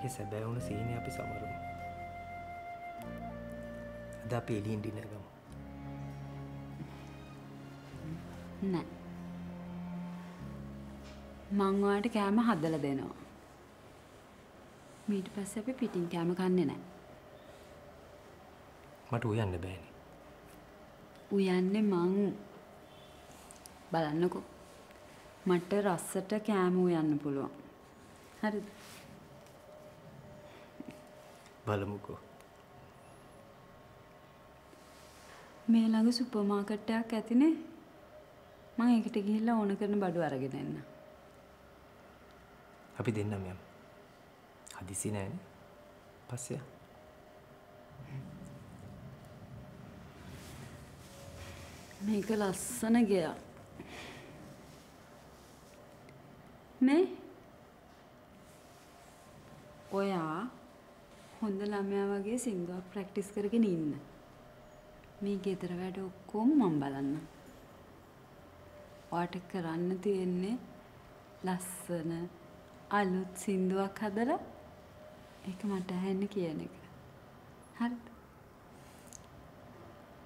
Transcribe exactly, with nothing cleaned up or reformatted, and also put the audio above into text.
ඒ සැබෑ වුණ සීනේ අපි සමරමු. අද අපි එළියෙන් ඩිනර් ගමු. නෑ. මං ඔයාලට කෑම හදලා දෙනවා. ඊට පස්සේ අපි පිටින් කෑම කන්නේ නෑ. මට උයන්න බෑනේ. උයන්නේ මං බලන්නකෝ. මට රස්සට කෑම උයන්න පුළුවන්. හරිද? බලමුකෝ. මේ ළඟ සුපර් මාකට් එකක් ඇතිනේ. මම ඒකට ගිහිල්ලා ඕන කරන බඩු අරගෙන එන්න. අපි දෙන්නම යමු. හදිසි නෑනේ. පස්සේ මේක ලස්සන ගයක්. මේ ඔයා හොඳ ළමයා වගේ සින්දුවක් ප්‍රැක්ටිස් කරගෙන ඉන්න. මේ ගෙදර වැඩ ඔක්කොම මම බලන්න. ඔයාට කරන්න තියෙන්නේ ලස්සන අලුත් සින්දුවක් හදලා ඒක මට අහන්න කියන එක. හරිද?